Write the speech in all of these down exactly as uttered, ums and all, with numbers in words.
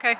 Okay.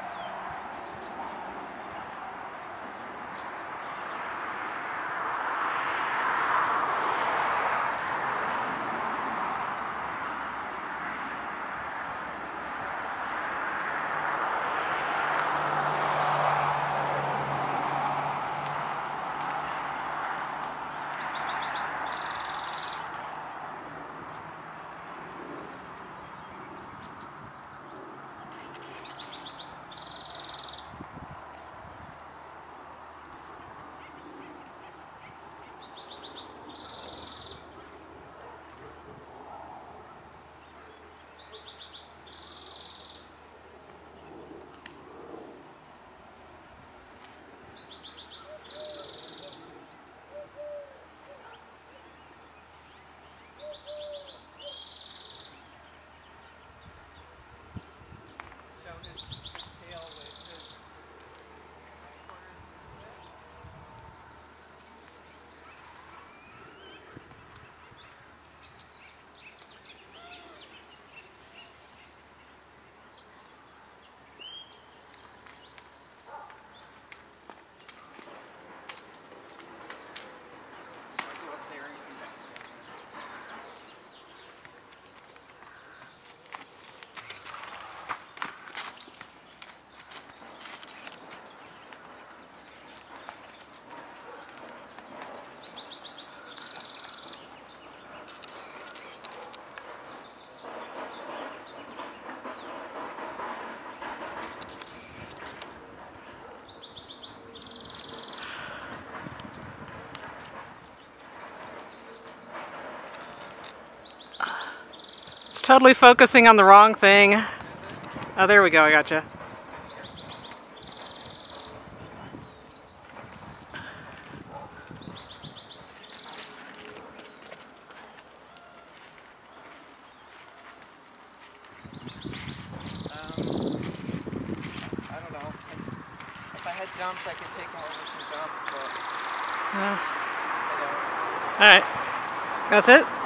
It's totally focusing on the wrong thing. Oh, there we go. I gotcha. I don't know. If I had jumps, I could take them over some jumps, but Uh, I don't. all right. That's it?